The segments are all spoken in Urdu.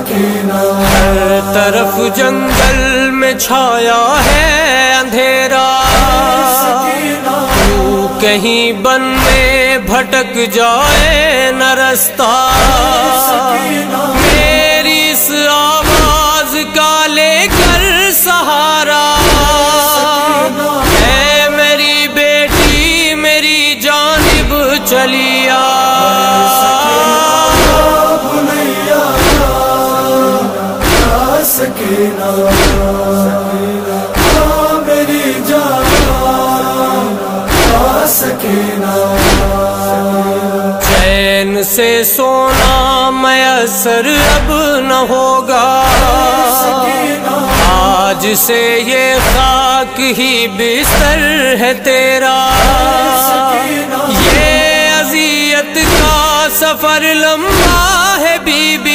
سکینہ، ہر طرف جنگل میں چھایا ہے اندھیرا، تو کہیں بن میں بھٹک جائے نہ رستہ، میری اس آواز کا لے کر سہارا، اے میری بیٹی میری جانب چلیا، سکینہ میری جان سکینہ، چین سے سونا میسر اب نہ ہوگا، آج سے یہ خاک ہی بستر ہے تیرا، یہ اذیت کا سفر لمبا ہے بی بی،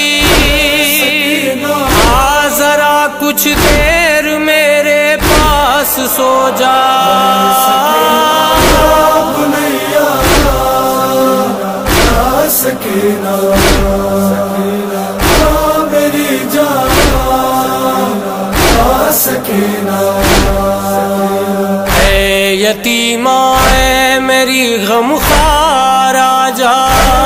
ذرا کچھ دیر میرے پاس سو جا، سکینہ میری جان سکینہ، اے یتیمہ اے میری غمخوار آجا،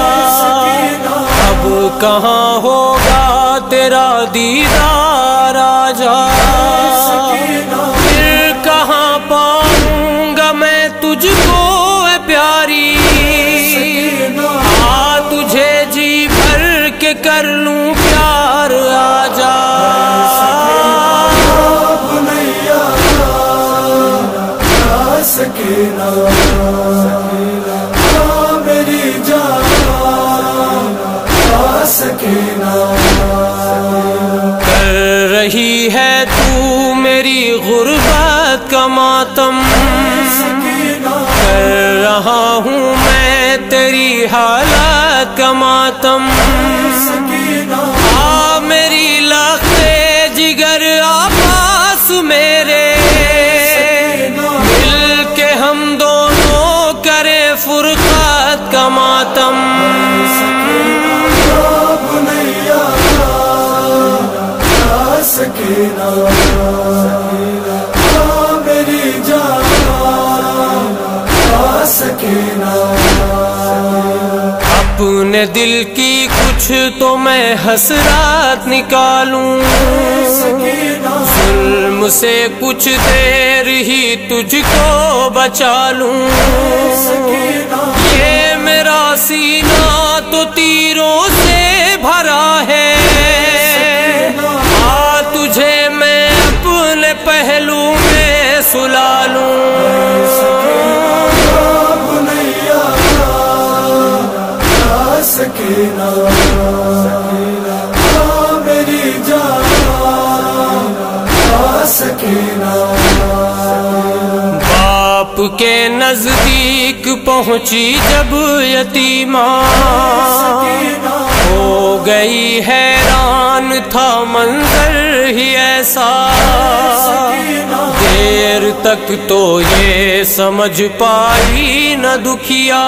اب کہاں ہوگا تیرا دیدار آجا، پھر کہاں پاؤں گا میں تجھ کو اے پیاری، آ تجھے جی بھر کے کر لوں پیار آجا، سکینہ میری جان سکینہ، کر رہی ہے تو میری غربت کا ماتم، کر رہا ہوں میں تیری حالت کا ماتم، آ میری لخت جگر آ پاس میرے، مل کے ہم دونوں کریں فرقت کا ماتم، سکینہ میری جان سکینہ، اپنے دل کی کچھ تو میں حسرات نکالوں، ظلم سے کچھ دیر ہی تجھ کو بچا لوں، یہ میرا سینہ تو تیروں سے بھرا ہے، تجھے میں اپنے پہلو میں سلا لوں، سکینہ میری جان سکینہ، باپ کے نزدیک پہنچی جب یتیمہ، ہو گئی حیران تھا منظر ہی ایسا، دیر تک تو یہ سمجھ پائی نہ دکھیا،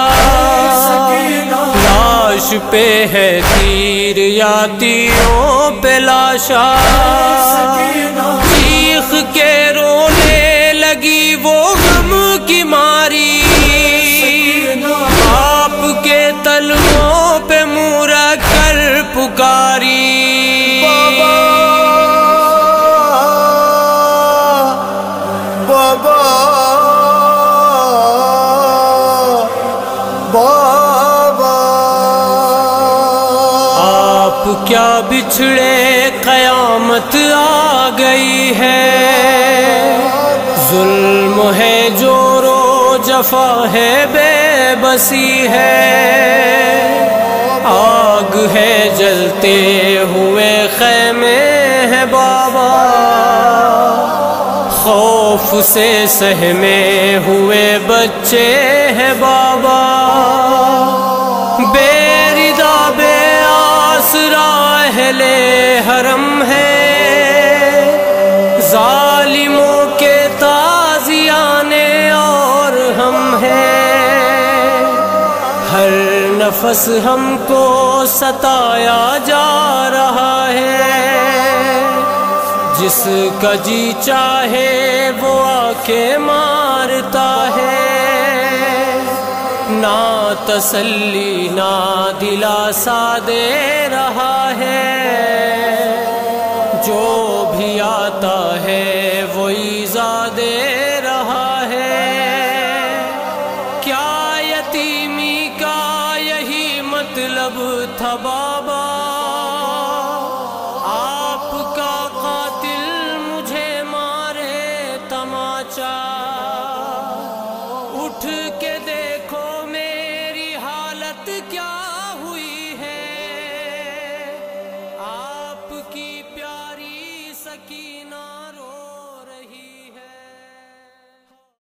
لاش پہ ہے تیر یا تیروں پہ لاشا، چیخ کے رونے لگی وہ غم کی ماری، آپ کے تلووں پہ منہ رکھ کر پکاری، بابا بابا، آپ کیا بچھڑے قیامت آ گئی ہے، ظلم ہے جور و جفا ہے بے بسی ہے، آگ ہے جلتے ہوئے خیمے ہیں بابا، خوف سے سہمے ہوئے بچے ہیں بابا، بے ردا بے آسرا اہل حرم ہے، ظالموں کے تازیانے اور ہم ہیں، ہر نفس ہم کو ستایا جا رہا ہے، جس کا جی چاہے وہ آ کے مارتا ہے، نہ تسلی نہ دلاسا دے رہا ہے، جو بھی آتا ہے وہ ایذا دے رہا ہے۔ کیا یتیمی کا یہی مطلب تھا بابا؟